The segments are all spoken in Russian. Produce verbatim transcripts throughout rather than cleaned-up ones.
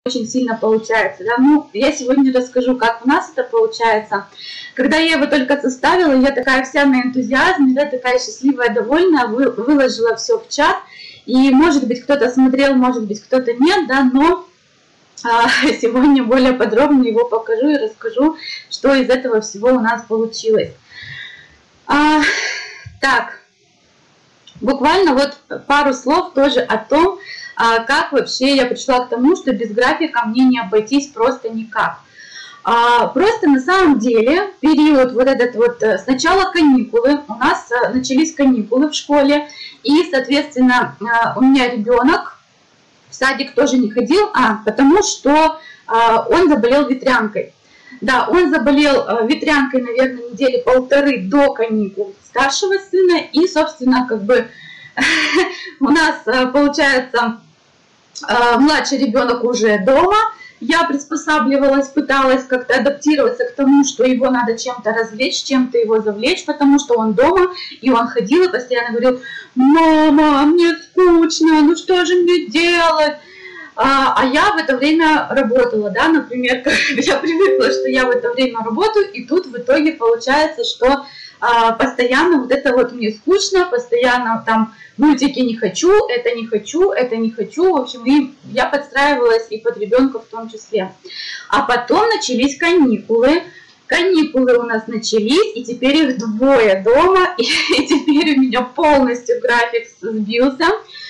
очень сильно получается. Да? Ну, я сегодня расскажу, как у нас это получается. Когда я его только составила, я такая вся на энтузиазме, да, такая счастливая, довольная, вы, выложила все в чат. И, может быть, кто-то смотрел, может быть, кто-то нет, да, но а, сегодня более подробно его покажу и расскажу, что из этого всего у нас получилось. А, так, буквально вот пару слов тоже о том, а, как вообще я пришла к тому, что без графика мне не обойтись просто никак. А, просто на самом деле период вот этот вот, сначала каникулы, у нас начались каникулы в школе, и, соответственно, у меня ребенок в садик тоже не ходил, а, потому что а, он заболел ветрянкой. Да, он заболел ветрянкой, наверное, недели полторы до каникул старшего сына, и, собственно, как бы у нас получается младший ребенок уже дома. Я приспосабливалась, пыталась как-то адаптироваться к тому, что его надо чем-то развлечь, чем-то его завлечь, потому что он дома, и он ходил и постоянно говорил: «Мама, мне скучно, ну что же мне делать?» А, а я в это время работала, да, например, я привыкла, что я в это время работаю, и тут в итоге получается, что а, постоянно вот это вот мне скучно, постоянно там мультики не хочу, это не хочу, это не хочу, в общем, и я подстраивалась и под ребенка в том числе. А потом начались каникулы, каникулы у нас начались, и теперь их двое дома, и, и теперь у меня полностью график сбился.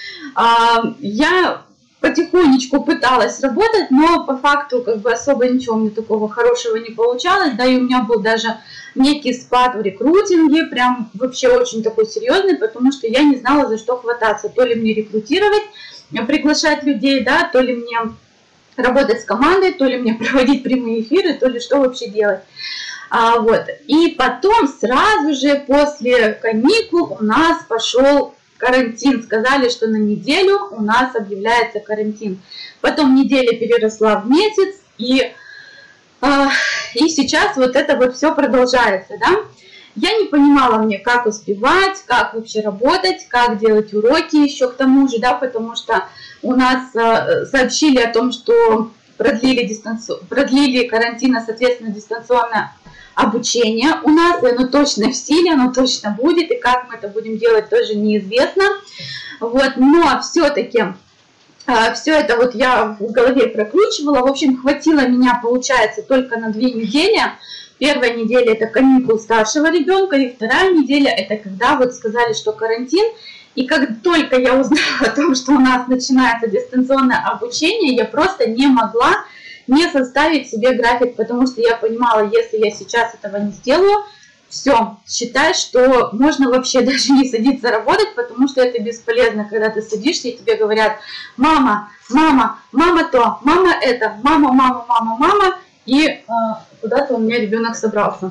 А, я потихонечку пыталась работать, но по факту как бы особо ничего мне такого хорошего не получалось, да, и у меня был даже некий спад в рекрутинге, прям вообще очень такой серьезный, потому что я не знала, за что хвататься, то ли мне рекрутировать, приглашать людей, да, то ли мне работать с командой, то ли мне проводить прямые эфиры, то ли что вообще делать. А, вот. И потом сразу же после каникул у нас пошел карантин. Сказали, что на неделю у нас объявляется карантин. Потом неделя переросла в месяц, и, э, и сейчас вот это вот все продолжается. Да? Я не понимала мне, как успевать, как вообще работать, как делать уроки еще к тому же, да, потому что у нас э, сообщили о том, что продлили, дистанци... продлили карантин, соответственно, дистанционное обучение у нас, и оно точно в силе, оно точно будет, и как мы это будем делать, тоже неизвестно. Вот, но все-таки э, все это вот я в голове прокручивала. В общем, хватило меня, получается, только на две недели. Первая неделя — это каникул старшего ребенка, и вторая неделя — это когда вот сказали, что карантин. И как только я узнала о том, что у нас начинается дистанционное обучение, я просто не могла не составить себе график, потому что я понимала, если я сейчас этого не сделаю, все, считай, что можно вообще даже не садиться работать, потому что это бесполезно, когда ты садишься и тебе говорят: мама, мама, мама то, мама это, мама, мама, мама, мама, и э, куда-то у меня ребенок собрался.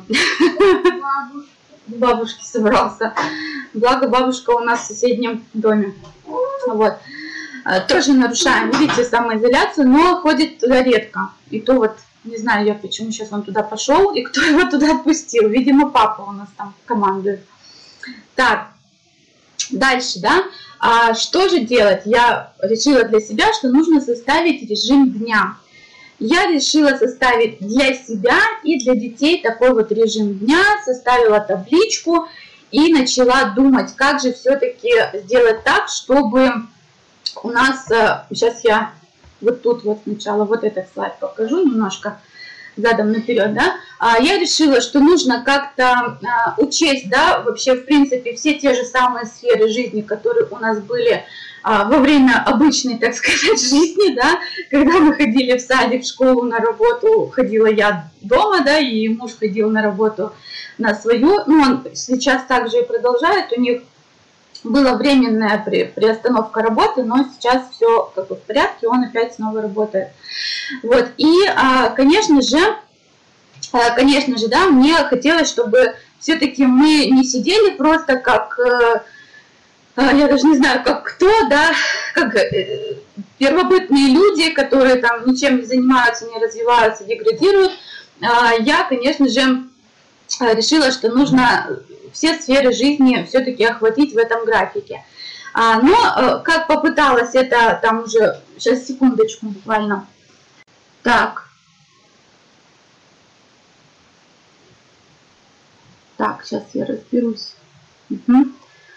К бабушке собрался. Благо бабушка у нас в соседнем доме. Вот. Тоже нарушаем, видите, самоизоляцию, но ходит туда редко. И то вот, не знаю я, почему сейчас он туда пошел, и кто его туда отпустил. Видимо, папа у нас там командует. Так, дальше, да. А что же делать? Я решила для себя, что нужно составить режим дня. Я решила составить для себя и для детей такой вот режим дня, составила табличку и начала думать, как же все-таки сделать так, чтобы у нас, сейчас я вот тут вот сначала вот этот слайд покажу немножко задом наперед, да, я решила, что нужно как-то учесть, да, вообще в принципе все те же самые сферы жизни, которые у нас были во время обычной, так сказать, жизни, да, когда мы ходили в садик, в школу, на работу, ходила я дома, да, и муж ходил на работу на свою, ну, он сейчас также и продолжает, у них была временная при, приостановка работы, но сейчас все как бы в порядке, он опять снова работает. Вот, и, конечно же, конечно же, да, мне хотелось, чтобы все-таки мы не сидели просто как, я даже не знаю, как кто, да, как первобытные люди, которые там ничем не занимаются, не развиваются, деградируют. Я, конечно же, решила, что нужно все сферы жизни все-таки охватить в этом графике. Но как попыталась это там уже, сейчас секундочку буквально, Так. Так, сейчас я разберусь. Угу.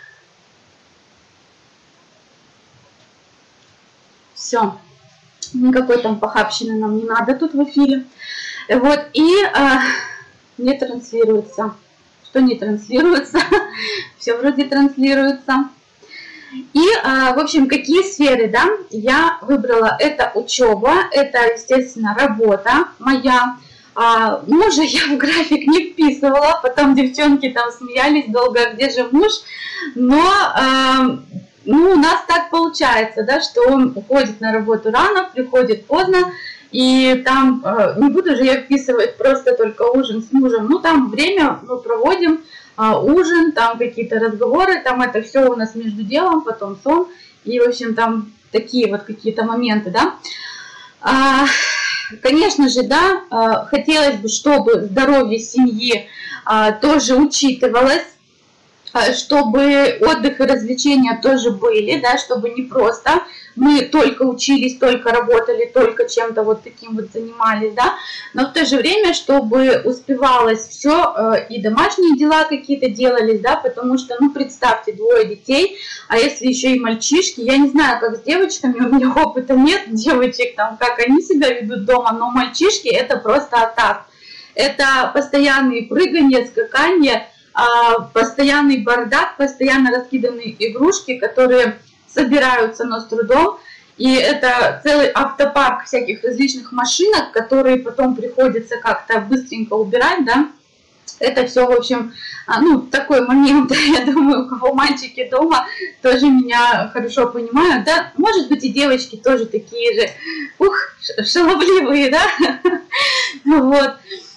Все. Никакой там похабщины нам не надо тут в эфире. Вот, и а, не транслируется. Что не транслируется? Все вроде транслируется. И, а, в общем, какие сферы, да, я выбрала? Это учеба, это, естественно, работа моя. А, мужа я в график не вписывала, потом девчонки там смеялись долго, где же муж. Но, а, ну, у нас так получается, да, что он уходит на работу рано, приходит поздно. И там, не буду же я вписывать просто только ужин с мужем, ну там время мы проводим, ужин, там какие-то разговоры, там это все у нас между делом, потом сон, и в общем там такие вот какие-то моменты, да. Конечно же, да, хотелось бы, чтобы здоровье семьи тоже учитывалось, чтобы отдых и развлечения тоже были, да, чтобы не просто мы только учились, только работали, только чем-то вот таким вот занимались, да, но в то же время, чтобы успевалось все, и домашние дела какие-то делались, да, потому что, ну, представьте, двое детей, а если еще и мальчишки, я не знаю, как с девочками, у меня опыта нет, девочек там, как они себя ведут дома, но мальчишки это просто атак, это постоянные прыгания, скакания, постоянный бардак, постоянно раскиданные игрушки, которые собираются, но с трудом. И это целый автопарк всяких различных машинок, которые потом приходится как-то быстренько убирать, да. Это все, в общем, ну, такой момент, я думаю, у кого мальчики дома, тоже меня хорошо понимают, да. Может быть, и девочки тоже такие же, ух, шаловливые, да. Вот.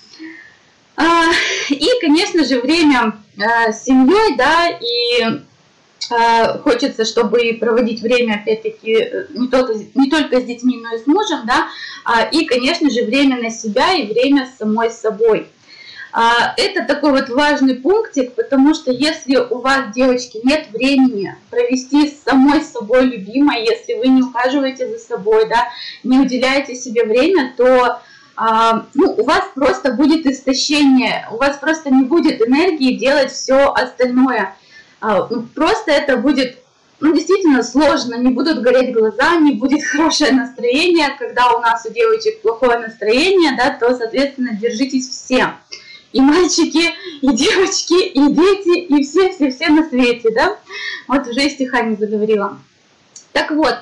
И, конечно же, время с семьей, да, и хочется, чтобы проводить время, опять-таки, не только, не только с детьми, но и с мужем, да, и, конечно же, время на себя и время с самой собой. Это такой вот важный пунктик, потому что если у вас, девочки, нет времени провести с самой собой любимой, если вы не ухаживаете за собой, да, не уделяете себе время, то ну, у вас просто будет истощение, у вас просто не будет энергии делать все остальное. Просто это будет, ну, действительно сложно, не будут гореть глаза, не будет хорошее настроение. Когда у нас у девочек плохое настроение, да, то, соответственно, держитесь все. И мальчики, и девочки, и дети, и все-все-все на свете, да. Вот уже и стиха не заговорила. Так вот,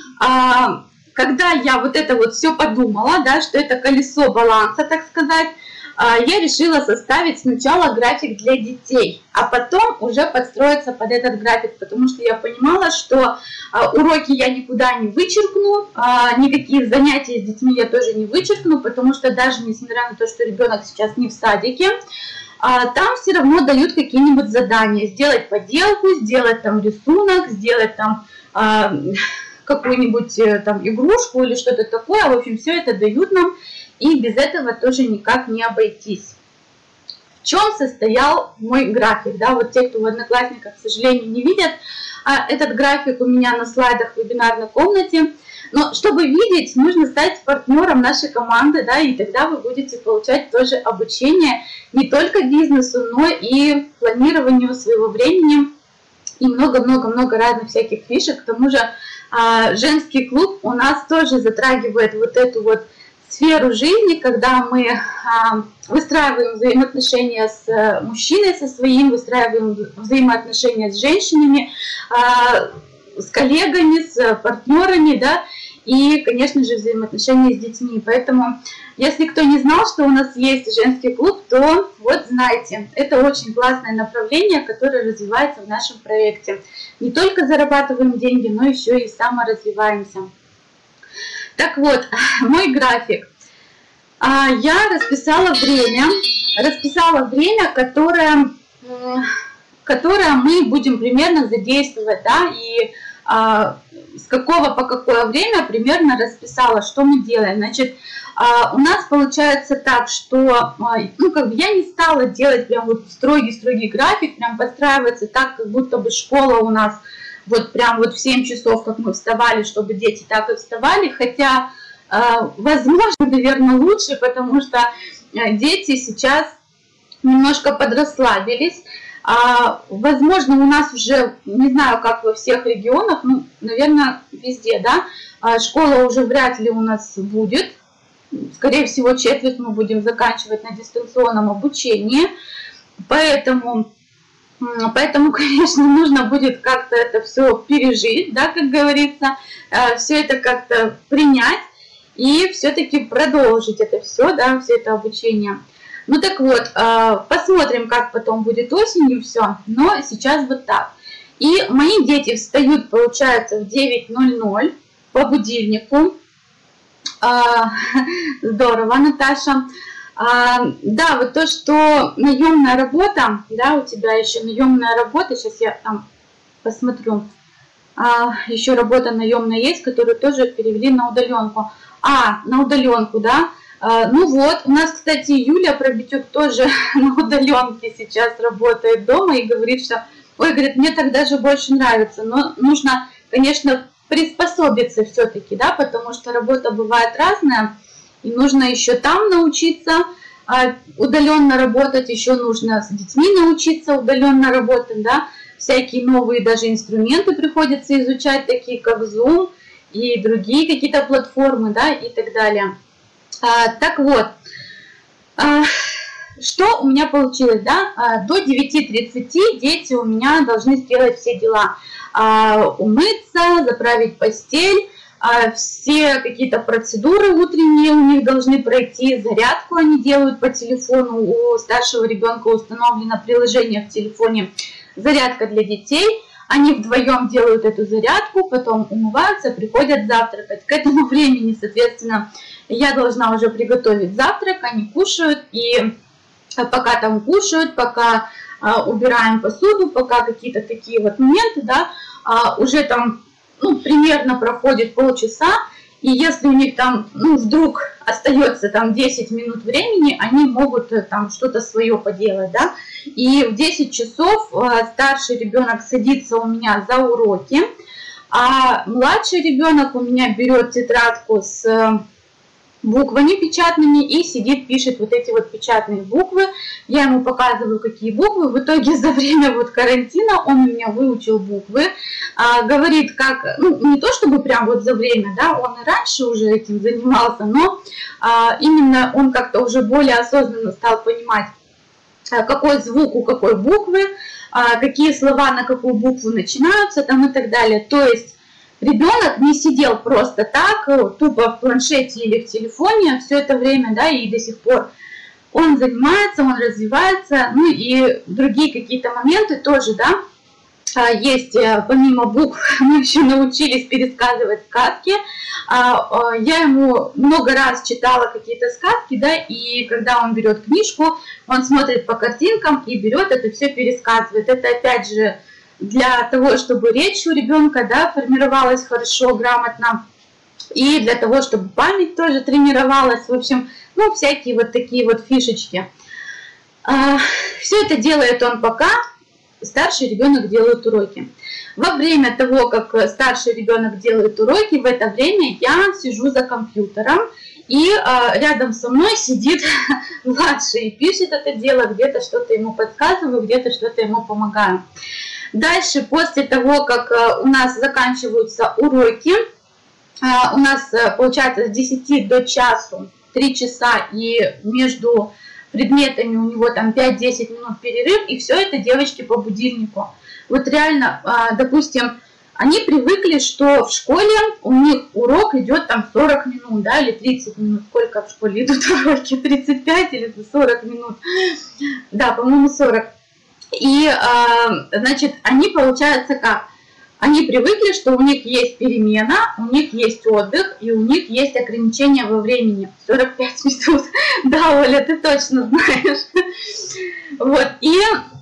когда я вот это вот все подумала, да, что это колесо баланса, так сказать, я решила составить сначала график для детей, а потом уже подстроиться под этот график, потому что я понимала, что уроки я никуда не вычеркну, никакие занятия с детьми я тоже не вычеркну, потому что даже несмотря на то, что ребенок сейчас не в садике, там все равно дают какие-нибудь задания, сделать поделку, сделать там рисунок, сделать там какую-нибудь там игрушку или что-то такое, в общем, все это дают нам. И без этого тоже никак не обойтись. В чем состоял мой график? Да, вот те, кто в Одноклассниках, к сожалению, не видят, этот график у меня на слайдах в вебинарной комнате. Но чтобы видеть, нужно стать партнером нашей команды, да, и тогда вы будете получать тоже обучение не только бизнесу, но и планированию своего времени и много-много-много разных всяких фишек. К тому же женский клуб у нас тоже затрагивает вот эту вот сферу жизни, когда мы а, выстраиваем взаимоотношения с а, мужчиной, со своим, выстраиваем взаимоотношения с женщинами, а, с коллегами, с партнерами, да, и, конечно же, взаимоотношения с детьми. Поэтому, если кто не знал, что у нас есть женский клуб, то вот знайте, это очень классное направление, которое развивается в нашем проекте. Не только зарабатываем деньги, но еще и саморазвиваемся. Так вот, мой график. Я расписала время, расписала время, которое, которое мы будем примерно задействовать, да, и а, с какого по какое время примерно расписала, что мы делаем. Значит, а, у нас получается так, что, ну, как бы я не стала делать прям вот строгий-строгий график, прям подстраиваться так, как будто бы школа у нас вот прям вот в семь часов, как мы вставали, чтобы дети так и вставали, хотя возможно, наверное, лучше, потому что дети сейчас немножко подрасслабились. Возможно, у нас уже, не знаю, как во всех регионах, ну, наверное, везде, да, школа уже вряд ли у нас будет. Скорее всего, четверть мы будем заканчивать на дистанционном обучении. Поэтому, поэтому, конечно, нужно будет как-то это все пережить, да, как говорится, все это как-то принять и все-таки продолжить это все, да, все это обучение. Ну так вот, посмотрим, как потом будет осенью все, но сейчас вот так. И мои дети встают, получается, в девять ноль ноль по будильнику. Здорово, Наташа. Да, вот то, что наемная работа, да, у тебя еще наемная работа, сейчас я там посмотрю, еще работа наемная есть, которую тоже перевели на удаленку. А, на удаленку, да. Ну вот, у нас, кстати, Юля Пробитюк тоже на удаленке сейчас работает дома и говорит, что, ой, говорит, мне так даже больше нравится, но нужно, конечно, приспособиться все-таки, да, потому что работа бывает разная, и нужно еще там научиться удаленно работать, еще нужно с детьми научиться удаленно работать, да, всякие новые даже инструменты приходится изучать, такие как Zoom и другие какие-то платформы, да, и так далее. А, так вот, а, что у меня получилось, да, а, до девяти тридцати дети у меня должны сделать все дела, а, умыться, заправить постель, а, все какие-то процедуры утренние у них должны пройти, зарядку они делают по телефону, у старшего ребенка установлено приложение в телефоне «Зарядка для детей». Они вдвоем делают эту зарядку, потом умываются, приходят завтракать. К этому времени, соответственно, я должна уже приготовить завтрак, они кушают, и пока там кушают, пока а, убираем посуду, пока какие-то такие вот моменты, да, а, уже там, ну, примерно проходит полчаса, и если у них там, ну, вдруг остается там десять минут времени, они могут там что-то свое поделать, да. И в десять часов старший ребенок садится у меня за уроки, а младший ребенок у меня берет тетрадку с буквами печатными и сидит, пишет вот эти вот печатные буквы. Я ему показываю, какие буквы. В итоге за время вот карантина он у меня выучил буквы. А, говорит, как, ну, не то чтобы прям вот за время, да, он и раньше уже этим занимался, но а, именно он как-то уже более осознанно стал понимать, какой звук у какой буквы, какие слова на какую букву начинаются там и так далее. То есть ребенок не сидел просто так, тупо в планшете или в телефоне все это время, да, и до сих пор он занимается, он развивается, ну и другие какие-то моменты тоже, да, есть, помимо букв, мы еще научились пересказывать сказки. Я ему много раз читала какие-то сказки, да, и когда он берет книжку, он смотрит по картинкам и берет это все пересказывает. Это опять же для того, чтобы речь у ребенка, да, формировалась хорошо, грамотно, и для того, чтобы память тоже тренировалась. В общем, ну, всякие вот такие вот фишечки. Все это делает он пока старший ребенок делает уроки. Во время того, как старший ребенок делает уроки, в это время я сижу за компьютером, и э, рядом со мной сидит младший и пишет это дело, где-то что-то ему подсказываю, где-то что-то ему помогаю. Дальше, после того, как э, у нас заканчиваются уроки, э, у нас э, получается с десяти до часу три часа, и между предметами у него там пять-десять минут перерыв, и все это девочки по будильнику. Вот реально, допустим, они привыкли, что в школе у них урок идет там сорок минут, да, или тридцать минут. Сколько в школе идут уроки? тридцать пять или сорок минут? Да, по-моему, сорок. И, значит, они, получается, как? Они привыкли, что у них есть перемена, у них есть отдых, и у них есть ограничения во времени. сорок пять минут. Да, Оля, ты точно знаешь. Вот, и,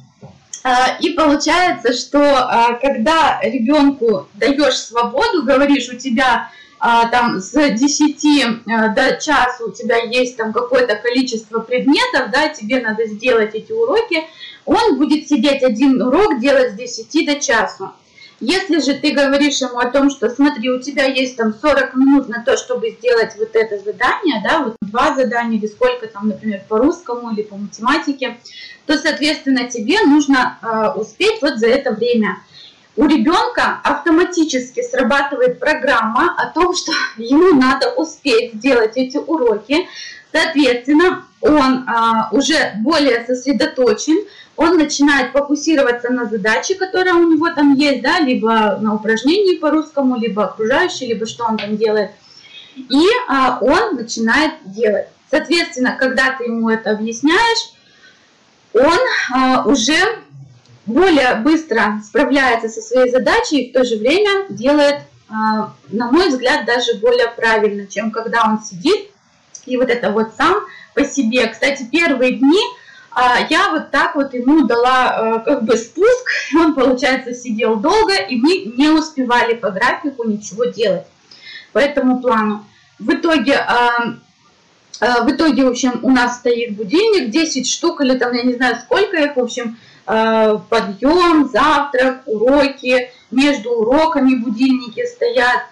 и получается, что когда ребенку даешь свободу, говоришь, у тебя там с десяти до часу у тебя есть там какое-то количество предметов, да, тебе надо сделать эти уроки, он будет сидеть один урок делать с десяти до часу. Если же ты говоришь ему о том, что смотри, у тебя есть там сорок минут на то, чтобы сделать вот это задание, да, вот два задания или сколько там, например, по русскому или по математике, то, соответственно, тебе нужно э, успеть вот за это время. У ребенка автоматически срабатывает программа о том, что ему надо успеть сделать эти уроки. Соответственно, он а, уже более сосредоточен, он начинает фокусироваться на задаче, которая у него там есть, да, либо на упражнении по русскому, либо окружающей, либо что он там делает. И а, он начинает делать. Соответственно, когда ты ему это объясняешь, он а, уже более быстро справляется со своей задачей и в то же время делает, на мой взгляд, даже более правильно, чем когда он сидит и вот это вот сам по себе. Кстати, первые дни я вот так вот ему дала как бы спуск, он, получается, сидел долго, и мы не успевали по графику ничего делать по этому плану. В итоге... В итоге, в общем, у нас стоит будильник, десять штук, или там, я не знаю, сколько их, в общем, подъем, завтрак, уроки, между уроками будильники стоят.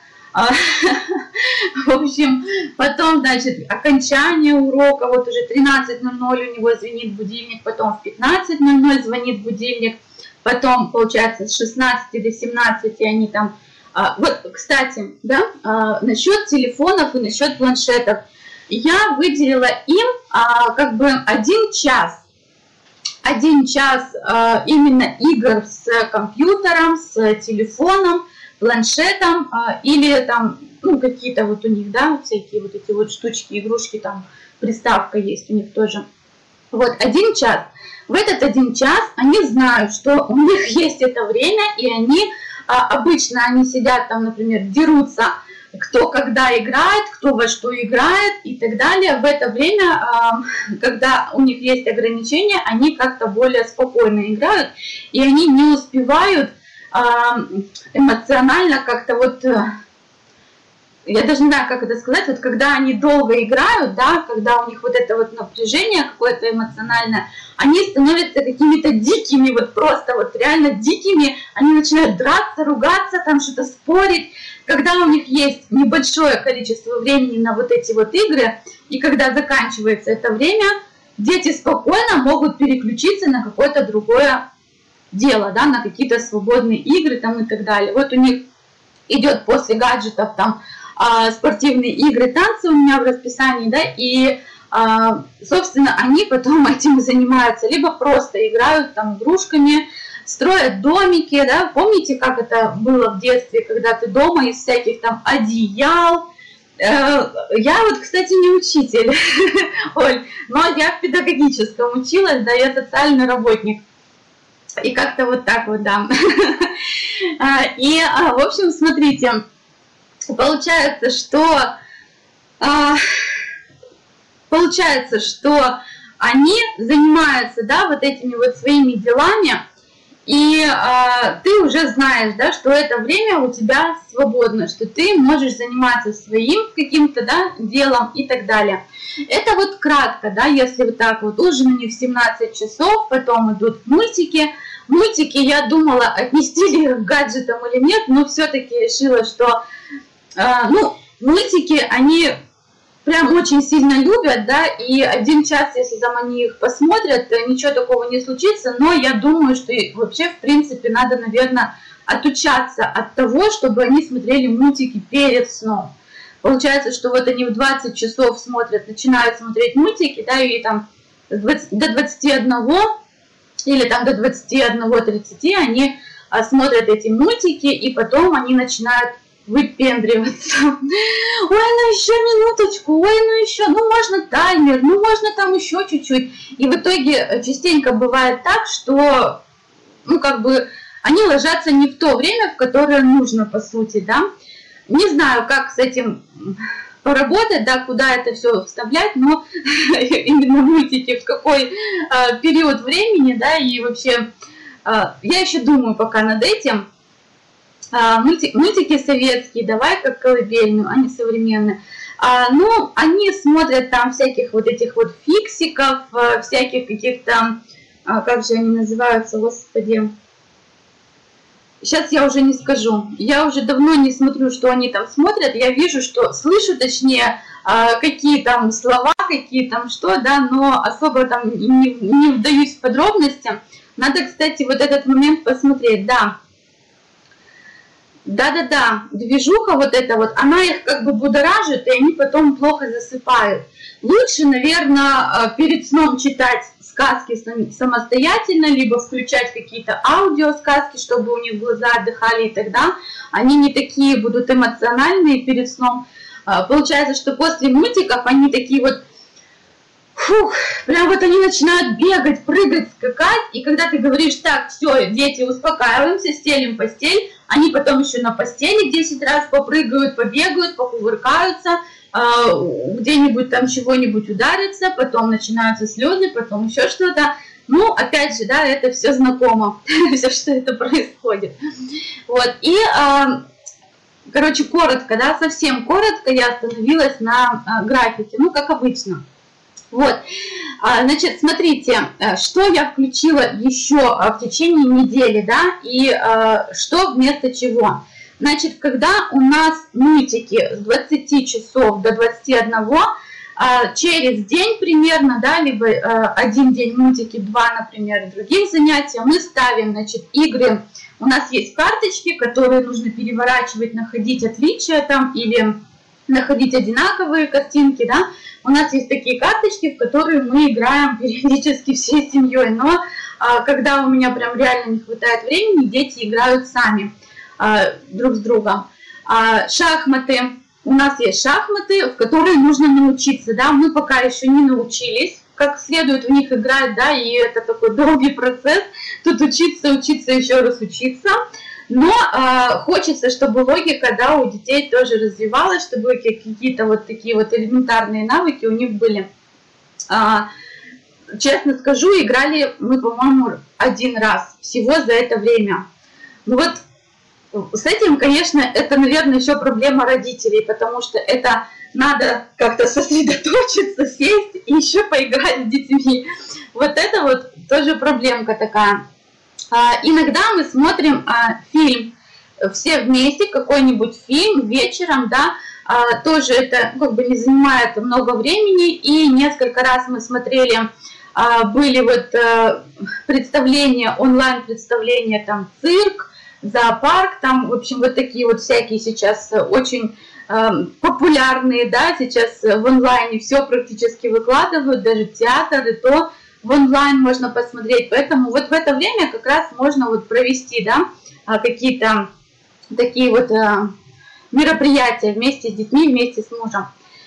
В общем, потом, значит, окончание урока, вот уже тринадцать ноль ноль у него звенит будильник, потом в пятнадцать ноль ноль звонит будильник, потом, получается, с шестнадцати до семнадцати они там... Вот, кстати, да, насчет телефонов и насчет планшетов. Я выделила им как бы один час. Один час э, именно игр с компьютером, с телефоном, планшетом э, или там, ну, какие-то вот у них, да, всякие вот эти вот штучки, игрушки, там приставка есть у них тоже. Вот один час. В этот один час они знают, что у них есть это время, и они э, обычно они сидят там, например, дерутся, кто когда играет, кто во что играет и так далее. В это время, когда у них есть ограничения, они как-то более спокойно играют, и они не успевают эмоционально как-то вот, я даже не знаю, как это сказать, вот когда они долго играют, да, когда у них вот это вот напряжение какое-то эмоциональное, они становятся какими-то дикими, вот просто вот реально дикими, они начинают драться, ругаться, там что-то спорить. Когда у них есть небольшое количество времени на вот эти вот игры, и когда заканчивается это время, дети спокойно могут переключиться на какое-то другое дело, да, на какие-то свободные игры там и так далее. Вот у них идет после гаджетов там спортивные игры, танцы у меня в расписании, да, и, собственно, они потом этим занимаются, либо просто играют там игрушками, строят домики, да, помните, как это было в детстве, когда ты дома из всяких там одеял. Я вот, кстати, не учитель, Оль, но я в педагогическом училась, да, я социальный работник. И как-то вот так вот, да. И, в общем, смотрите, получается, что получается, что они занимаются, да, вот этими вот своими делами, и а, ты уже знаешь, да, что это время у тебя свободно, что ты можешь заниматься своим каким-то, да, делом и так далее. Это вот кратко, да, если вот так вот ужин у них в семнадцать часов, потом идут мультики. Мультики я думала, отнести ли их к гаджетам или нет, но все-таки решила, что, а, ну, мультики, они... прям очень сильно любят, да, и один час, если там они их посмотрят, ничего такого не случится, но я думаю, что вообще, в принципе, надо, наверное, отучаться от того, чтобы они смотрели мультики перед сном. Получается, что вот они в двадцать часов смотрят, начинают смотреть мультики, да, и там до двадцати одного или там до двадцати одного тридцати они смотрят эти мультики, и потом они начинают выпендриваться. Ой, ну еще минуточку, ой, ну еще, ну можно таймер, ну можно там еще чуть-чуть. И в итоге частенько бывает так, что, ну как бы, они ложатся не в то время, в которое нужно, по сути, да. Не знаю, как с этим поработать, да, куда это все вставлять, но именно мультики, в какой э, период времени, да, и вообще, э, я еще думаю пока над этим. Мультики, мультики советские, давай как колыбельную, они современные. А, ну, они смотрят там всяких вот этих вот фиксиков, всяких каких-то, а, как же они называются, господи, сейчас я уже не скажу. Я уже давно не смотрю, что они там смотрят. Я вижу, что слышу, точнее, какие там слова, какие там что, да, но особо там не, не вдаюсь в подробности. Надо, кстати, вот этот момент посмотреть, да. Да-да-да, движуха вот эта вот, она их как бы будоражит, и они потом плохо засыпают. Лучше, наверное, перед сном читать сказки самостоятельно, либо включать какие-то аудиосказки, чтобы у них глаза отдыхали, и тогда они не такие будут эмоциональные перед сном. Получается, что после мультиков они такие вот, фух, прям вот они начинают бегать, прыгать, скакать, и когда ты говоришь, так, все, дети, успокаиваемся, стелим постель, они потом еще на постели десять раз попрыгают, побегают, покувыркаются, где-нибудь там чего-нибудь ударится, потом начинаются слезы, потом еще что-то. Ну, опять же, да, это все знакомо, все, что это происходит. Вот, и, короче, коротко, да, совсем коротко я остановилась на графике, ну, как обычно. Вот, значит, смотрите, что я включила еще в течение недели, да, и что вместо чего. Значит, когда у нас мультики с двадцати часов до двадцати одного, через день примерно, да, либо один день мультики, два, например, других занятий, мы ставим, значит, игры. У нас есть карточки, которые нужно переворачивать, находить отличия там или находить одинаковые картинки, да. У нас есть такие карточки, в которые мы играем периодически всей семьей, но а, когда у меня прям реально не хватает времени, дети играют сами а, друг с другом. А, шахматы. У нас есть шахматы, в которые нужно научиться, да, мы пока еще не научились, как следует в них играть, да, и это такой долгий процесс, тут учиться, учиться, еще раз учиться. Но э, хочется, чтобы логика, да, у детей тоже развивалась, чтобы какие-то вот такие вот элементарные навыки у них были. А, честно скажу, играли мы, по-моему, один раз всего за это время. Ну вот с этим, конечно, это, наверное, еще проблема родителей, потому что это надо как-то сосредоточиться, сесть и еще поиграть с детьми. Вот это вот тоже проблемка такая. Иногда мы смотрим а, фильм все вместе, какой-нибудь фильм вечером, да, а, тоже это как бы не занимает много времени, и несколько раз мы смотрели, а, были вот а, представления, онлайн-представления, там, цирк, зоопарк, там, в общем, вот такие вот всякие сейчас очень а, популярные, да, сейчас в онлайне все практически выкладывают, даже театр и то, в онлайн можно посмотреть, поэтому вот в это время как раз можно вот провести, да, какие-то такие вот мероприятия вместе с детьми, вместе с мужем.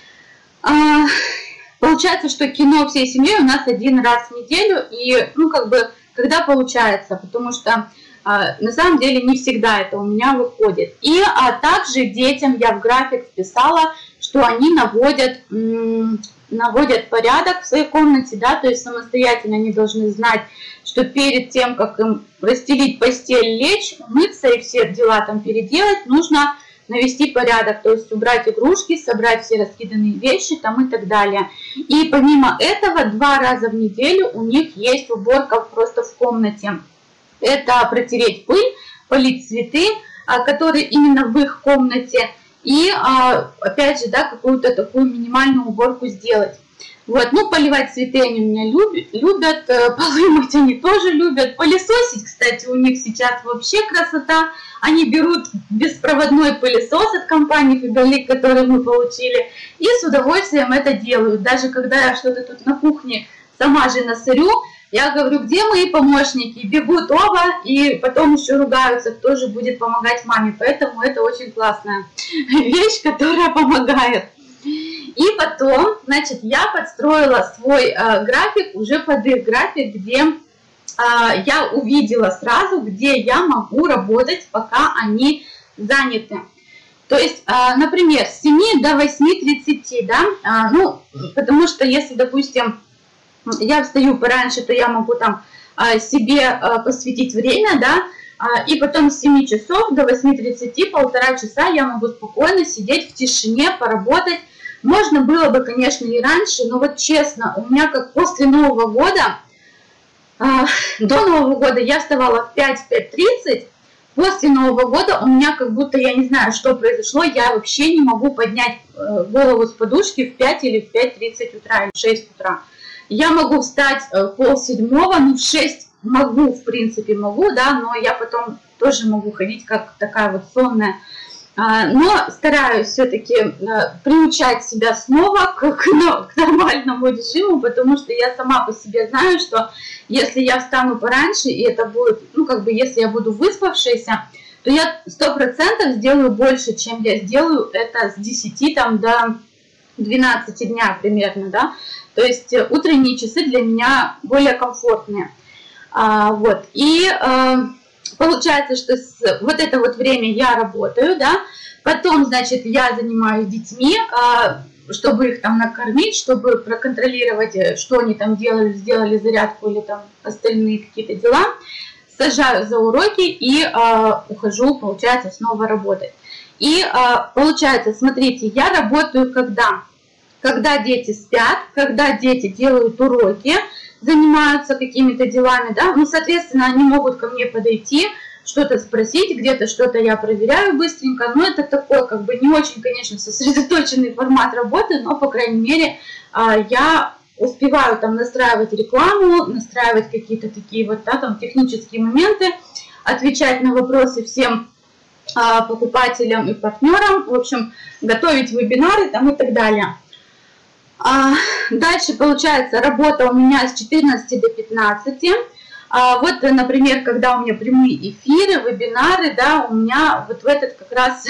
Получается, что кино всей семьей у нас один раз в неделю, и, ну, как бы, когда получается, потому что на самом деле не всегда это у меня выходит. И а также детям я в график вписала, что они наводят... наводят порядок в своей комнате, да, то есть самостоятельно они должны знать, что перед тем, как им расстелить постель, лечь, умыться и все дела там переделать, нужно навести порядок, то есть убрать игрушки, собрать все раскиданные вещи там и так далее. И помимо этого, два раза в неделю у них есть уборка просто в комнате. Это протереть пыль, полить цветы, которые именно в их комнате, и, опять же, да, какую-то такую минимальную уборку сделать. Вот, ну, поливать цветы они у меня любят, любят, полы мыть они тоже любят. Пылесосить, кстати, у них сейчас вообще красота. Они берут беспроводной пылесос от компании Фаберлик, который мы получили, и с удовольствием это делают. Даже когда я что-то тут на кухне сама же насорю, я говорю, где мои помощники? Бегут оба, и потом еще ругаются, кто же будет помогать маме. Поэтому это очень классная вещь, которая помогает. И потом, значит, я подстроила свой э, график уже под их график, где э, я увидела сразу, где я могу работать, пока они заняты. То есть, э, например, с семи до восьми тридцати, да, э, ну, потому что если, допустим, я встаю пораньше, то я могу там себе посвятить время, да, и потом с семи часов до восьми тридцати, полтора часа я могу спокойно сидеть в тишине, поработать. Можно было бы, конечно, и раньше, но вот честно, у меня как после Нового года, до Нового года я вставала в пять — пять тридцать, после Нового года у меня как будто, я не знаю, что произошло, я вообще не могу поднять голову с подушки в пять или в пять тридцать утра, или в шесть утра. Я могу встать пол седьмого, ну в шесть могу, в принципе могу, да, но я потом тоже могу ходить как такая вот сонная. Но стараюсь все-таки приучать себя снова к, к, к нормальному режиму, потому что я сама по себе знаю, что если я встану пораньше, и это будет, ну как бы, если я буду выспавшейся, то я сто процентов сделаю больше, чем я сделаю это с десяти там, до двенадцати дня примерно, да. То есть утренние часы для меня более комфортные. А, вот, и... Получается, что с, вот это вот время я работаю, да, потом, значит, я занимаюсь детьми, а, чтобы их там накормить, чтобы проконтролировать, что они там делали, сделали зарядку или там остальные какие-то дела, сажаю за уроки и а, ухожу, получается, снова работать. И а, получается, смотрите, я работаю когда? Когда дети спят, когда дети делают уроки, занимаются какими-то делами, да, ну, соответственно, они могут ко мне подойти, что-то спросить, где-то что-то я проверяю быстренько, но это такой, как бы, не очень, конечно, сосредоточенный формат работы, но, по крайней мере, я успеваю там настраивать рекламу, настраивать какие-то такие вот, да, там, технические моменты, отвечать на вопросы всем покупателям и партнерам, в общем, готовить вебинары там и так далее. А, дальше, получается, работа у меня с четырнадцати до пятнадцати. А, вот, например, когда у меня прямые эфиры, вебинары, да, у меня вот в этот как раз,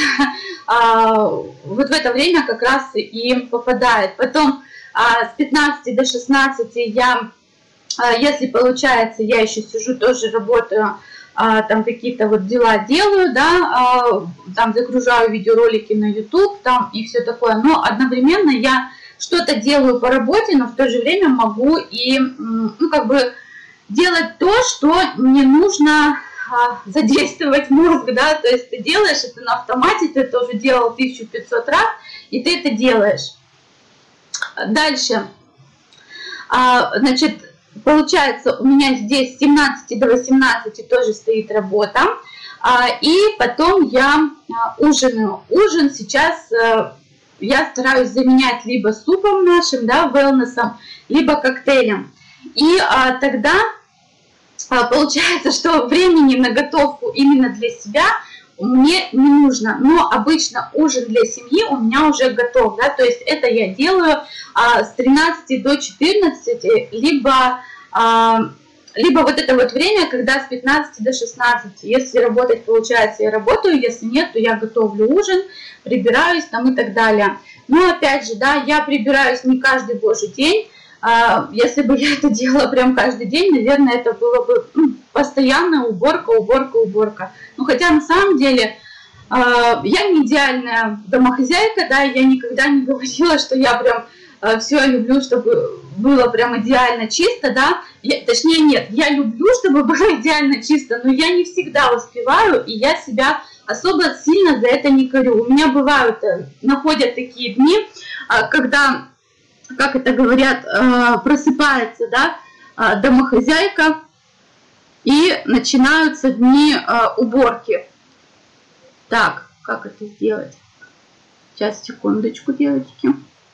а, вот в это время как раз и попадает. Потом а, с пятнадцати до шестнадцати я, а, если получается, я еще сижу, тоже работаю, а, там какие-то вот дела делаю, да, а, там загружаю видеоролики на YouTube, там и все такое, но одновременно я что-то делаю по работе, но в то же время могу и, ну, как бы делать то, что не нужно а, задействовать мозг, да, то есть ты делаешь это на автомате, ты это уже делал тысячу пятьсот раз, и ты это делаешь. Дальше, а, значит, получается, у меня здесь с семнадцати до восемнадцати тоже стоит работа, а, и потом я а, ужинаю. Ужин сейчас... А, я стараюсь заменять либо супом нашим, да, wellnessом, либо коктейлем. И а, тогда а, получается, что времени на готовку именно для себя мне не нужно. Но обычно ужин для семьи у меня уже готов, да, то есть это я делаю а, с тринадцати до четырнадцати, либо... А, либо вот это вот время, когда с пятнадцати до шестнадцати, если работать получается, я работаю, если нет, то я готовлю ужин, прибираюсь там и так далее. Но опять же, да, я прибираюсь не каждый божий день, если бы я это делала прям каждый день, наверное, это было бы, ну, постоянная уборка, уборка, уборка. Ну, хотя на самом деле я не идеальная домохозяйка, да, я никогда не говорила, что я прям все люблю, чтобы было прям идеально чисто, да, я, точнее нет, я люблю, чтобы было идеально чисто, но я не всегда успеваю, и я себя особо сильно за это не корю. У меня бывают, находят такие дни, когда, как это говорят, просыпается, да, домохозяйка, и начинаются дни уборки. Так, как это сделать? Сейчас, секундочку, девочки.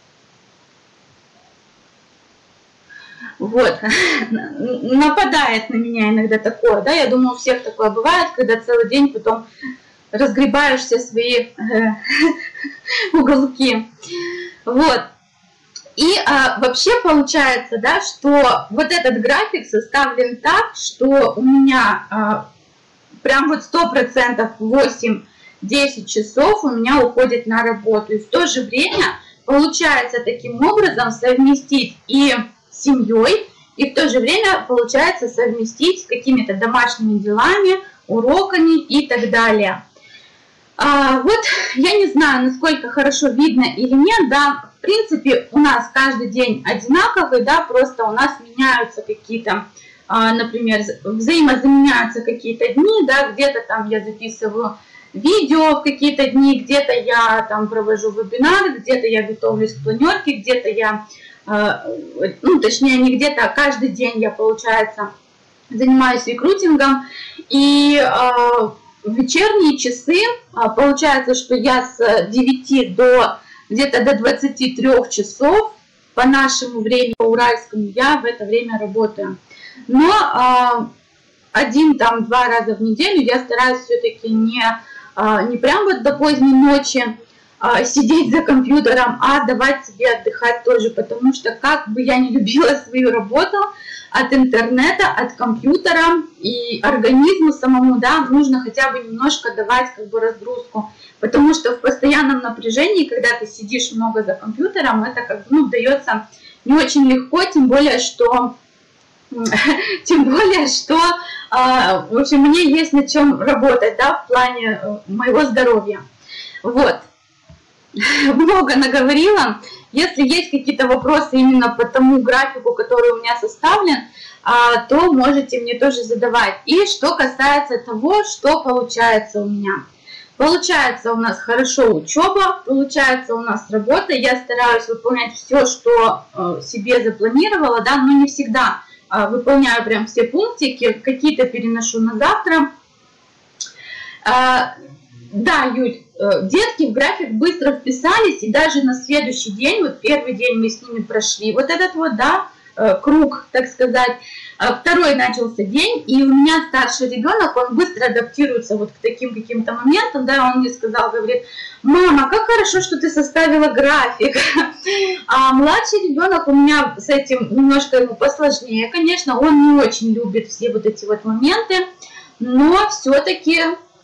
Вот, нападает на меня иногда такое, да, я думаю, у всех такое бывает, когда целый день потом разгребаешь все свои э, уголки, вот. И а, вообще получается, да, что вот этот график составлен так, что у меня а, прям вот сто процентов восемь-десять часов у меня уходит на работу, и в то же время получается таким образом совместить и семьей, и в то же время получается совместить с какими-то домашними делами, уроками и так далее. А, вот я не знаю, насколько хорошо видно или нет, да, в принципе у нас каждый день одинаковый, да, просто у нас меняются какие-то, а, например, взаимозаменяются какие-то дни, да, где-то там я записываю видео в какие-то дни, где-то я там провожу вебинары, где-то я готовлюсь к планерке, где-то я ну, точнее, не где-то, а каждый день я, получается, занимаюсь рекрутингом, и э, в вечерние часы, получается, что я с девяти до где-то до двадцати трёх часов по нашему времени, по уральскому, я в это время работаю. Но один, там, два раза в неделю я стараюсь все-таки не, не прям вот до поздней ночи сидеть за компьютером, а давать себе отдыхать тоже, потому что как бы я не любила свою работу, от интернета, от компьютера и организму самому, да, нужно хотя бы немножко давать как бы разгрузку, потому что в постоянном напряжении, когда ты сидишь много за компьютером, это как бы, ну, дается не очень легко, тем более, что тем более, что, в общем, мне есть над чем работать, да, в плане моего здоровья. Вот, много наговорила. Если есть какие-то вопросы именно по тому графику, который у меня составлен, то можете мне тоже задавать. И что касается того, что получается у меня. Получается у нас хорошо учеба, получается у нас работа. Я стараюсь выполнять все, что себе запланировала, да, но не всегда выполняю прям все пунктики, какие-то переношу на завтра. Да, Юль, детки в график быстро вписались, и даже на следующий день, вот первый день мы с ними прошли, вот этот вот, да, круг, так сказать, второй начался день, и у меня старший ребенок, он быстро адаптируется вот к таким каким-то моментам, да, он мне сказал, говорит, мама, как хорошо, что ты составила график, а младший ребенок у меня с этим немножко ему посложнее, конечно, он не очень любит все вот эти вот моменты, но все-таки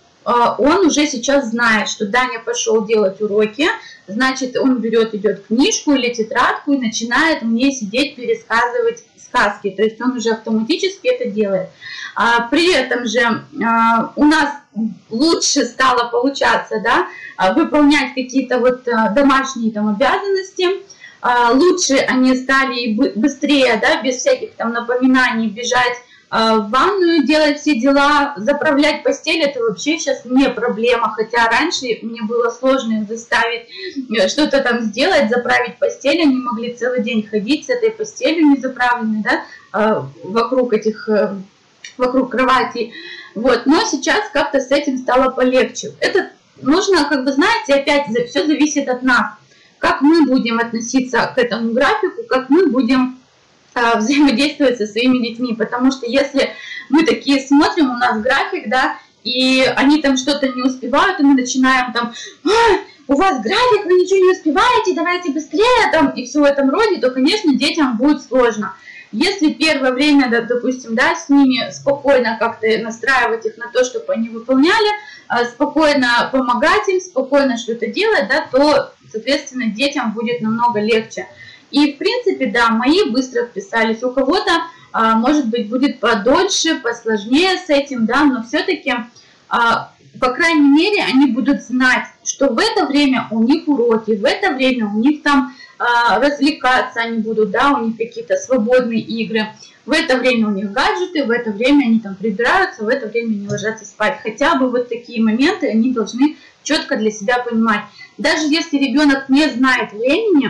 он уже сейчас знает, что Даня пошел делать уроки, значит, он берет, идет книжку или тетрадку и начинает мне сидеть пересказывать сказки, то есть он уже автоматически это делает. При этом же у нас лучше стало получаться, да, выполнять какие-то вот домашние там обязанности, лучше они стали быстрее, да, без всяких там напоминаний бежать в ванную, делать все дела, заправлять постель, это вообще сейчас не проблема, хотя раньше мне было сложно их заставить что-то там сделать, заправить постель, они могли целый день ходить с этой постелью незаправленной, да, вокруг этих, вокруг кровати, вот, но сейчас как-то с этим стало полегче. Это нужно, как бы, знаете, опять все зависит от нас, как мы будем относиться к этому графику, как мы будем взаимодействовать со своими детьми, потому что если мы такие смотрим, у нас график, да, и они там что-то не успевают, и мы начинаем там, у вас график, вы ничего не успеваете, давайте быстрее, там, и все в этом роде, то, конечно, детям будет сложно. Если первое время, да, допустим, да, с ними спокойно как-то настраивать их на то, чтобы они выполняли, спокойно помогать им, спокойно что-то делать, да, то, соответственно, детям будет намного легче. И, в принципе, да, мои быстро вписались. У кого-то, а, может быть, будет подольше, посложнее с этим, да, но все-таки, а, по крайней мере, они будут знать, что в это время у них уроки, в это время у них там а, развлекаться они будут, да, у них какие-то свободные игры. В это время у них гаджеты, в это время они там прибираются, в это время они ложатся спать. Хотя бы вот такие моменты они должны четко для себя понимать. Даже если ребенок не знает времени,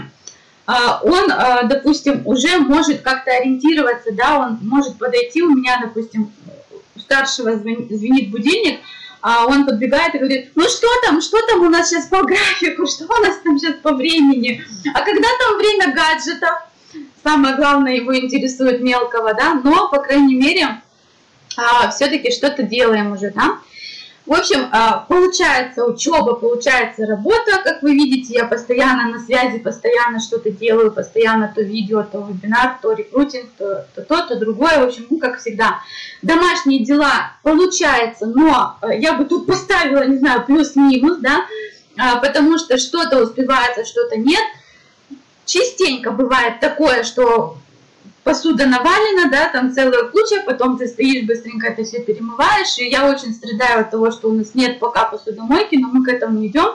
он, допустим, уже может как-то ориентироваться, да, он может подойти, у меня, допустим, у старшего звенит будильник, он подбегает и говорит, ну что там, что там у нас сейчас по графику, что у нас там сейчас по времени, а когда там время гаджетов, самое главное, его интересует мелкого, да, но, по крайней мере, все-таки что-то делаем уже, да. В общем, получается учеба, получается работа, как вы видите, я постоянно на связи, постоянно что-то делаю, постоянно то видео, то вебинар, то рекрутинг, то то, то, то другое, в общем, ну, как всегда. Домашние дела получается, но я бы тут поставила, не знаю, плюс-минус, да, потому что что-то успевается, что-то нет. Частенько бывает такое, что посуда навалена, да, там целая куча, потом ты стоишь, быстренько это все перемываешь, и я очень страдаю от того, что у нас нет пока посудомойки, но мы к этому идем.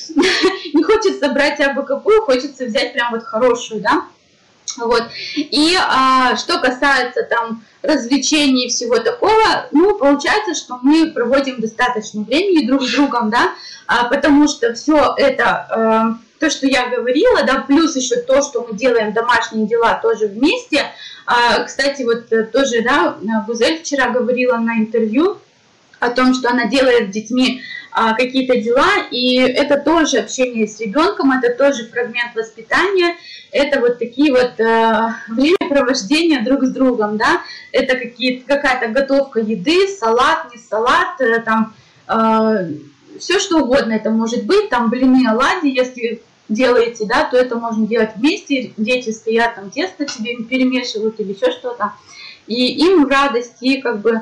Не хочется брать абы какую, хочется взять прям вот хорошую, да, вот. И а, что касается там развлечений и всего такого, ну, получается, что мы проводим достаточно времени друг с другом, да, а, потому что все это... Э, то, что я говорила, да, плюс еще то, что мы делаем домашние дела тоже вместе. А, кстати, вот тоже, да, Гузель вчера говорила на интервью, о том, что она делает с детьми а, какие-то дела, и это тоже общение с ребенком, это тоже фрагмент воспитания, это вот такие вот э, времяпровождения друг с другом, да, это какая-то готовка еды, салат, не салат, э, там э, все что угодно это может быть, там блины, оладьи, если делаете, да, то это можно делать вместе, дети стоят, там тесто себе перемешивают или еще что-то, и им радость, и как бы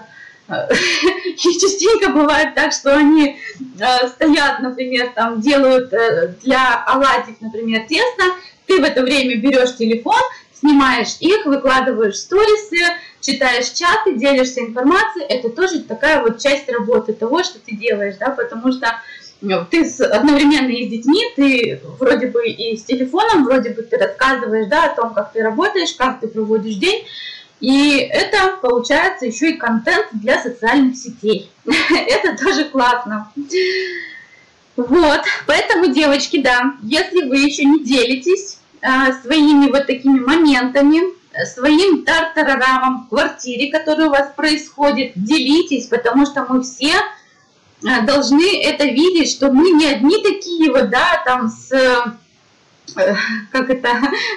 и частенько бывает так, что они э, стоят, например, там делают э, для оладьев, например, тесто, ты в это время берешь телефон, снимаешь их, выкладываешь сторисы, читаешь чаты, делишься информацией, это тоже такая вот часть работы того, что ты делаешь, да, потому что ты одновременно и с детьми, ты вроде бы и с телефоном, вроде бы ты рассказываешь, да, о том, как ты работаешь, как ты проводишь день. И это получается еще и контент для социальных сетей. Это тоже классно. Вот, поэтому, девочки, да, если вы еще не делитесь э, своими вот такими моментами, своим тартарарамом в квартире, который у вас происходит, делитесь, потому что мы все э, должны это видеть, что мы не одни такие вот, да, там с... как это,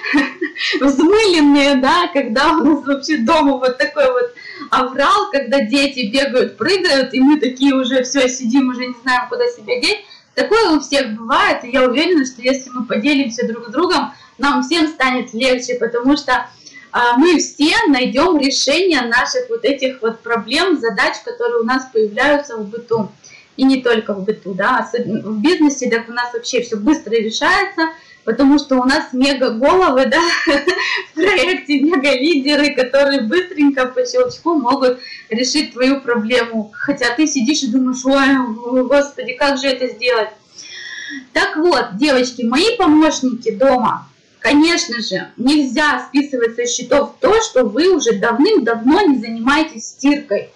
взмыленные, да, когда у нас вообще дома вот такой вот аврал, когда дети бегают, прыгают, и мы такие уже все сидим, уже не знаем, куда себя деть. Такое у всех бывает, и я уверена, что если мы поделимся друг с другом, нам всем станет легче, потому что а, мы все найдем решение наших вот этих вот проблем, задач, которые у нас появляются в быту. И не только в быту, да, особенно в бизнесе, так у нас вообще все быстро решается, потому что у нас мега-головы, да, в проекте мега-лидеры, которые быстренько по щелчку могут решить твою проблему. Хотя ты сидишь и думаешь, ой, господи, как же это сделать? Так вот, девочки, мои помощники дома, конечно же, нельзя списывать со счетов то, что вы уже давным-давно не занимаетесь стиркой.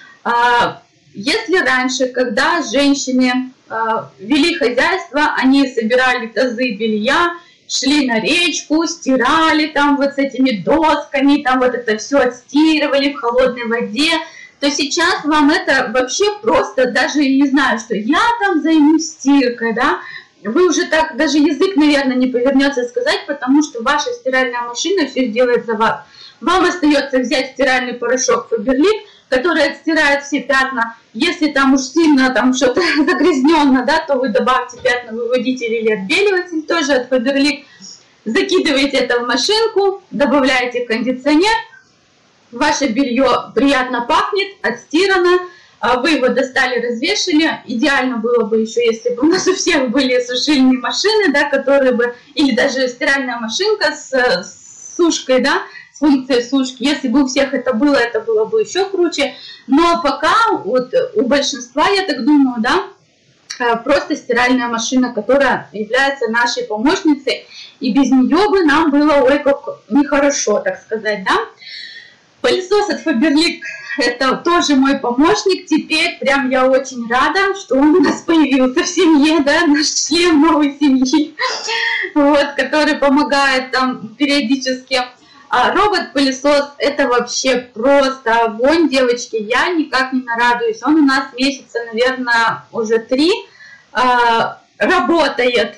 Если раньше, когда женщины вели хозяйство, они собирали тазы белья, шли на речку, стирали там вот с этими досками, там вот это все отстирывали в холодной воде, то сейчас вам это вообще просто, даже не знаю, что я там займусь стиркой, да, вы уже так, даже язык, наверное, не повернется сказать, потому что ваша стиральная машина все сделает за вас. Вам остается взять стиральный порошок Faberlic, который отстирает все пятна. Если там уж сильно там что-то загрязненно, да, то вы добавьте пятновыводитель или отбеливатель тоже от Faberlic, закидываете это в машинку, добавляете кондиционер, ваше белье приятно пахнет, отстирано, вы его достали, развешали. Идеально было бы еще, если бы у нас у всех были сушильные машины, да, которые бы, или даже стиральная машинка с, с сушкой, да, с функцией сушки. Если бы у всех это было, это было бы еще круче. Но пока вот у большинства, я так думаю, да, просто стиральная машина, которая является нашей помощницей, и без нее бы нам было, ой, как нехорошо, так сказать, да. Пылесос от Faberlic — это тоже мой помощник. Теперь прям я очень рада, что он у нас появился в семье, да, наш член новой семьи, вот, который помогает там периодически. А робот-пылесос — это вообще просто огонь, девочки, я никак не нарадуюсь. Он у нас месяца, наверное, уже три а, работает.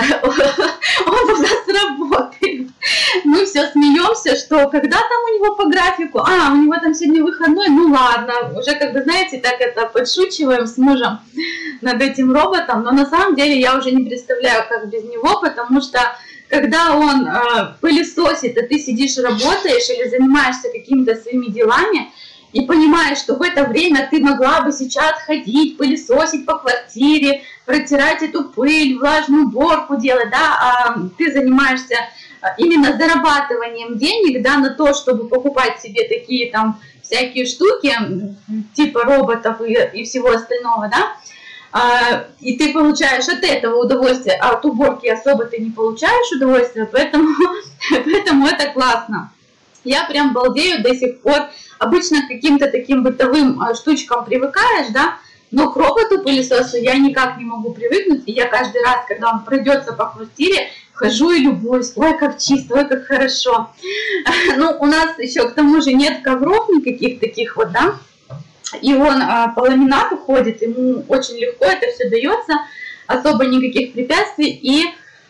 Он у нас работает. Мы все смеемся, что когда там у него по графику, а, у него там сегодня выходной, ну ладно, уже, как бы, знаете, так это подшучиваем с мужем над этим роботом, но на самом деле я уже не представляю, как без него, потому что когда он э, пылесосит, а ты сидишь и работаешь или занимаешься какими-то своими делами, и понимаешь, что в это время ты могла бы сейчас ходить, пылесосить по квартире, протирать эту пыль, влажную уборку делать, да, а ты занимаешься именно зарабатыванием денег, да, на то, чтобы покупать себе такие там всякие штуки, типа роботов и, и всего остального, да, а, и ты получаешь от этого удовольствие, а от уборки особо ты не получаешь удовольствия, поэтому, поэтому это классно. Я прям балдею до сих пор. Обычно к каким-то таким бытовым штучкам привыкаешь, да, но к роботу-пылесосу я никак не могу привыкнуть, и я каждый раз, когда он пройдется по квартире, хожу и любуюсь, ой, как чисто, ой, как хорошо. Ну, у нас еще к тому же нет ковров никаких таких вот, да, и он а, по ламинату ходит, ему очень легко это все дается, особо никаких препятствий, и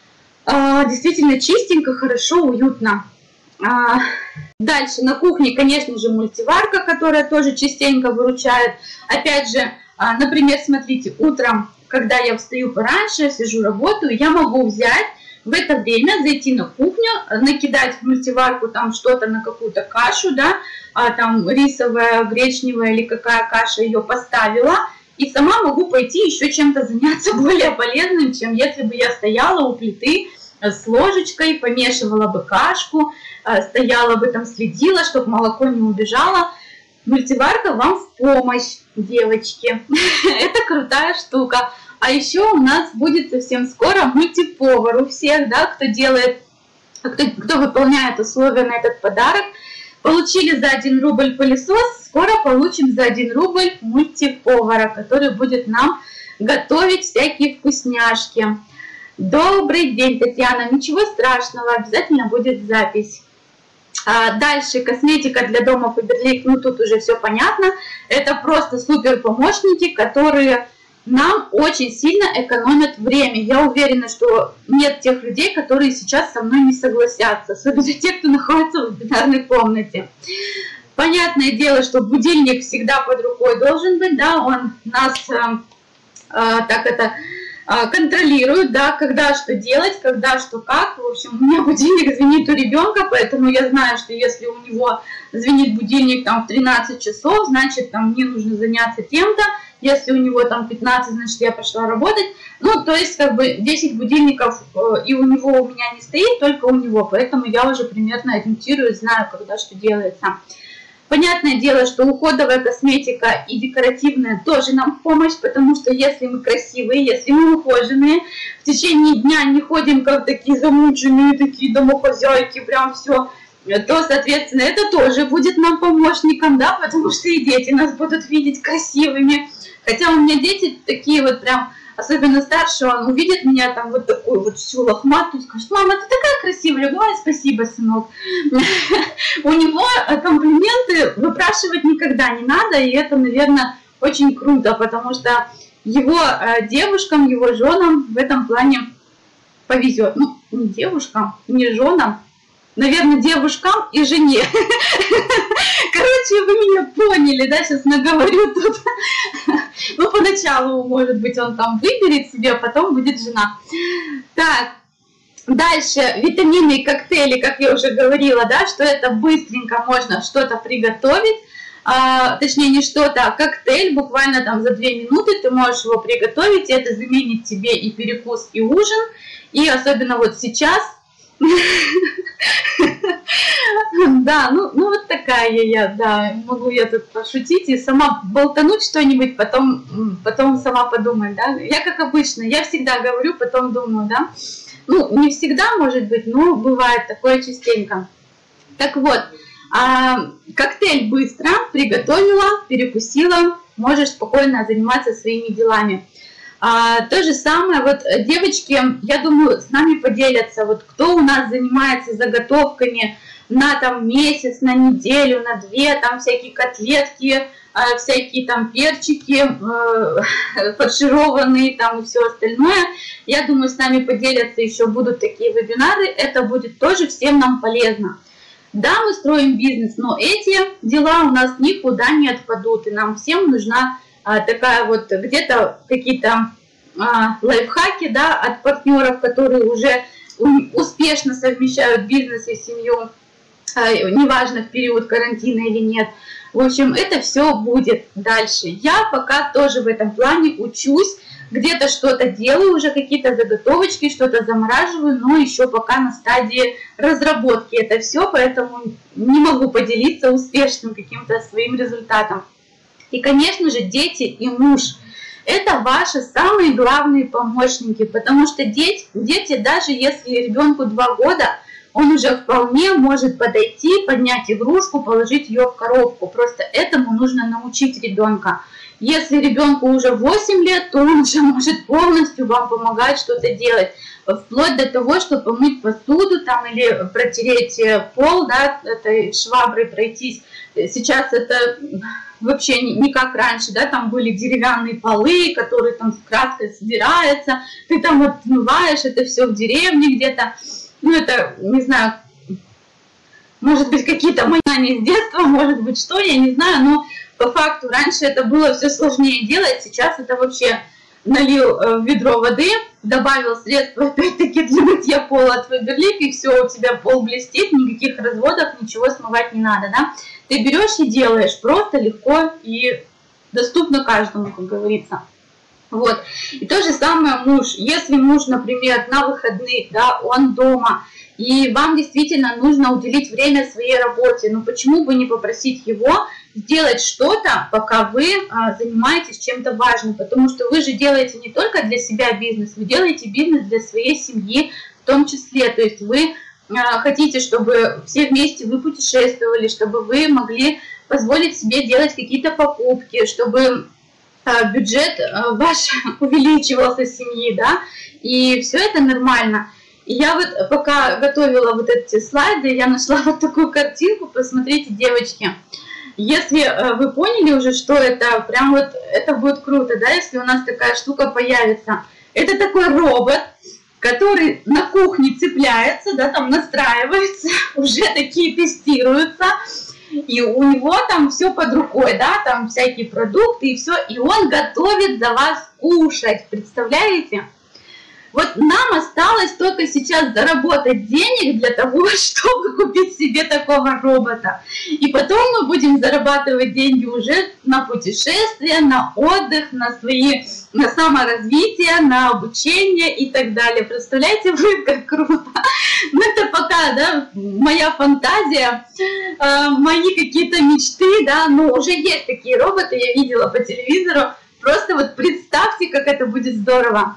а, действительно чистенько, хорошо, уютно. А, дальше на кухне, конечно же, мультиварка, которая тоже частенько выручает. Опять же, а, например, смотрите, утром, когда я встаю пораньше, сижу, работаю, я могу взять в это время, зайти на кухню, накидать в мультиварку там что-то на какую-то кашу, да, а, там рисовая, гречневая или какая каша, ее поставила, и сама могу пойти еще чем-то заняться более полезным, чем если бы я стояла у плиты с ложечкой, помешивала бы кашку, стояла бы там, следила, чтобы молоко не убежало. Мультиварка вам в помощь, девочки. Это крутая штука. А еще у нас будет совсем скоро мультиповар у всех, да, кто делает, кто, кто выполняет условия на этот подарок. Получили за один рубль пылесос, скоро получим за один рубль мультиповара, который будет нам готовить всякие вкусняшки. Добрый день, Татьяна. Ничего страшного, обязательно будет запись. А дальше косметика для дома Faberlic, ну тут уже все понятно. Это просто супер помощники, которые нам очень сильно экономят время. Я уверена, что нет тех людей, которые сейчас со мной не согласятся, особенно те, кто находится в вебинарной комнате. Понятное дело, что будильник всегда под рукой должен быть, да, он нас э, э, так это э, контролирует, да, когда что делать, когда что как. В общем, у меня будильник звенит у ребенка, поэтому я знаю, что если у него звенит будильник там в тринадцать часов, значит, там мне нужно заняться тем-то. Если у него там пятнадцать, значит, я пошла работать. Ну, то есть, как бы десять будильников э, и у него, у меня не стоит, только у него. Поэтому я уже примерно ориентируюсь, знаю, когда что делается. Понятное дело, что уходовая косметика и декоративная тоже нам в помощь, потому что если мы красивые, если мы ухоженные, в течение дня не ходим как такие замученные, такие домохозяйки, прям все, то, соответственно, это тоже будет нам помощником, да, потому что и дети нас будут видеть красивыми. Хотя у меня дети такие вот прям, особенно старший, он увидит меня там вот такую вот всю лохматую, скажет: мама, ты такая красивая. Я говорю: ой, спасибо, сынок. У него комплименты выпрашивать никогда не надо, и это, наверное, очень круто, потому что его девушкам, его женам в этом плане повезет. Ну, не девушкам, не женам, наверное, девушкам и жене. Короче, вы меня поняли, да, сейчас наговорю тут. Ну, поначалу, может быть, он там выберет себе, а потом будет жена. Так, дальше витаминные коктейли, как я уже говорила, да, что это быстренько можно что-то приготовить. А, точнее, не что-то, а коктейль, буквально там за две минуты ты можешь его приготовить, и это заменит тебе и перекус, и ужин. И особенно вот сейчас... Да, ну, ну вот такая я, да, могу я тут пошутить и сама болтануть что-нибудь, потом, потом сама подумать, да. Я как обычно, я всегда говорю, потом думаю, да. Ну, не всегда, может быть, но бывает такое частенько. Так вот, а, коктейль быстро приготовила, перекусила, можешь спокойно заниматься своими делами. А, то же самое, вот девочки, я думаю, с нами поделятся, вот кто у нас занимается заготовками на там месяц, на неделю, на две, там всякие котлетки, а, всякие там перчики, э, фаршированные там и все остальное. Я думаю, с нами поделятся, еще будут такие вебинары, это будет тоже всем нам полезно. Да, мы строим бизнес, но эти дела у нас никуда не отпадут, и нам всем нужна А, такая вот где-то какие-то а, лайфхаки, да, от партнеров, которые уже успешно совмещают бизнес и семью, а, неважно в период карантина или нет. В общем, это все будет дальше. Я пока тоже в этом плане учусь, где-то что-то делаю, уже какие-то заготовочки, что-то замораживаю, но еще пока на стадии разработки это все, поэтому не могу поделиться успешным каким-то своим результатом. И, конечно же, дети и муж – это ваши самые главные помощники, потому что дети, дети, даже если ребенку два года, он уже вполне может подойти, поднять игрушку, положить ее в коробку. Просто этому нужно научить ребенка. Если ребенку уже восемь лет, то он уже может полностью вам помогать что-то делать. Вплоть до того, чтобы помыть посуду там, или протереть пол, да, этой шваброй пройтись. Сейчас это вообще не как раньше, да, там были деревянные полы, которые там с краской собираются, ты там отмываешь это все в деревне где-то. Ну, это, не знаю, может быть, какие-то мои знания с детства, может быть, что, я не знаю, но по факту раньше это было все сложнее делать, сейчас это вообще налил в ведро воды, добавил средства, опять-таки, для мытья пола от Faberlic, и все, у тебя пол блестит, никаких разводов, ничего смывать не надо, да. Ты берешь и делаешь просто, легко и доступно каждому, как говорится. Вот. И то же самое муж. Если муж, например, на выходных, да, он дома, и вам действительно нужно уделить время своей работе, ну почему бы не попросить его сделать что-то, пока вы а, занимаетесь чем-то важным, потому что вы же делаете не только для себя бизнес, вы делаете бизнес для своей семьи в том числе, то есть вы а, хотите, чтобы все вместе вы путешествовали, чтобы вы могли позволить себе делать какие-то покупки, чтобы а, бюджет а, ваш увеличивался семьи, да, и все это нормально. И я вот пока готовила вот эти слайды, я нашла вот такую картинку, посмотрите, девочки. Если вы поняли уже, что это, прям вот, это будет круто, да, если у нас такая штука появится. Это такой робот, который на кухне цепляется, да, там настраивается, уже такие тестируются, и у него там все под рукой, да, там всякие продукты и все, и он готовит за вас кушать, представляете? Вот нам осталось только сейчас заработать денег для того, чтобы купить себе такого робота. И потом мы будем зарабатывать деньги уже на путешествия, на отдых, на свои, на саморазвитие, на обучение и так далее. Представляете, вы, как круто. Ну это пока, да, моя фантазия, э, мои какие-то мечты, да, но уже есть такие роботы, я видела по телевизору. Просто вот представьте, как это будет здорово.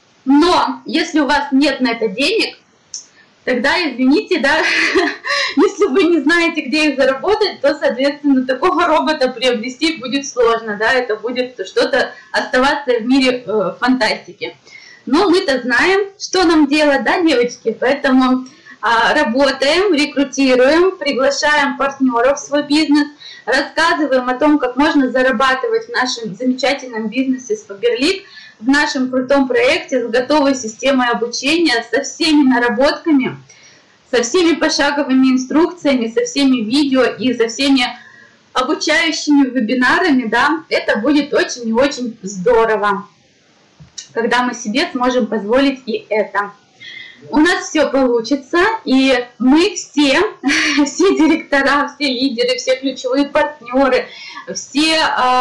Но если у вас нет на это денег, тогда, извините, да, если вы не знаете, где их заработать, то, соответственно, такого робота приобрести будет сложно, да, это будет что-то оставаться в мире э, фантастики. Но мы-то знаем, что нам делать, да, девочки, поэтому э, работаем, рекрутируем, приглашаем партнеров в свой бизнес, рассказываем о том, как можно зарабатывать в нашем замечательном бизнесе с Faberlic, в нашем крутом проекте с готовой системой обучения, со всеми наработками, со всеми пошаговыми инструкциями, со всеми видео и со всеми обучающими вебинарами, да, это будет очень и очень здорово, когда мы себе сможем позволить и это. У нас все получится, и мы все, все директора, все лидеры, все ключевые партнеры, все,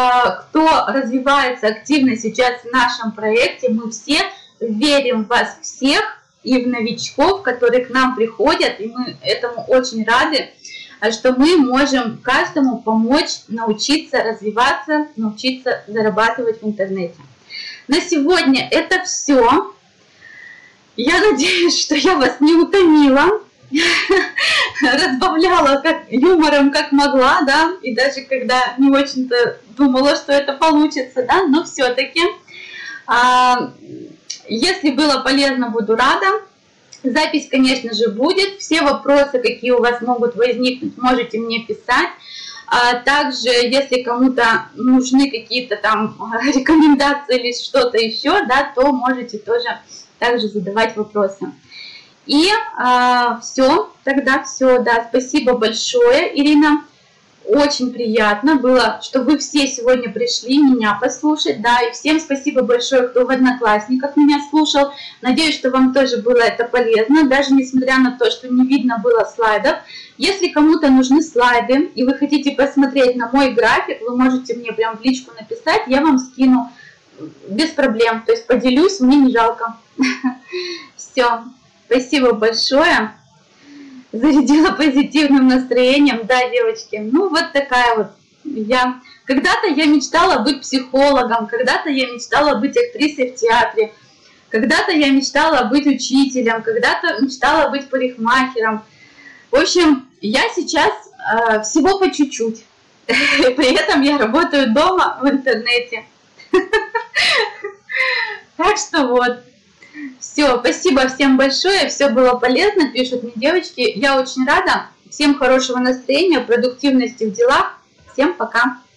кто развивается активно сейчас в нашем проекте, мы все верим в вас всех и в новичков, которые к нам приходят, и мы этому очень рады, что мы можем каждому помочь научиться развиваться, научиться зарабатывать в интернете. На сегодня это все. Я надеюсь, что я вас не утомила, разбавляла как, юмором как могла, да, и даже когда не очень-то думала, что это получится, да, но все-таки, а, если было полезно, буду рада. Запись, конечно же, будет. Все вопросы, какие у вас могут возникнуть, можете мне писать. А также, если кому-то нужны какие-то там рекомендации или что-то еще, да, то можете тоже также задавать вопросы. И а, все, тогда все, да, спасибо большое, Ирина, очень приятно было, что вы все сегодня пришли меня послушать, да, и всем спасибо большое, кто в Одноклассниках меня слушал, надеюсь, что вам тоже было это полезно, даже несмотря на то, что не видно было слайдов. Если кому-то нужны слайды, и вы хотите посмотреть на мой график, вы можете мне прям в личку написать, я вам скину без проблем, то есть поделюсь, мне не жалко. Все, спасибо большое, зарядила позитивным настроением, да, девочки, ну вот такая вот я. Когда-то я мечтала быть психологом, когда-то я мечтала быть актрисой в театре, Когда-то я мечтала быть учителем, когда-то мечтала быть парикмахером. В общем, я сейчас э, всего по чуть-чуть. При этом я работаю дома в интернете. Так что вот. Все, спасибо всем большое, все было полезно, пишут мне девочки. Я очень рада. Всем хорошего настроения, продуктивности в делах. Всем пока.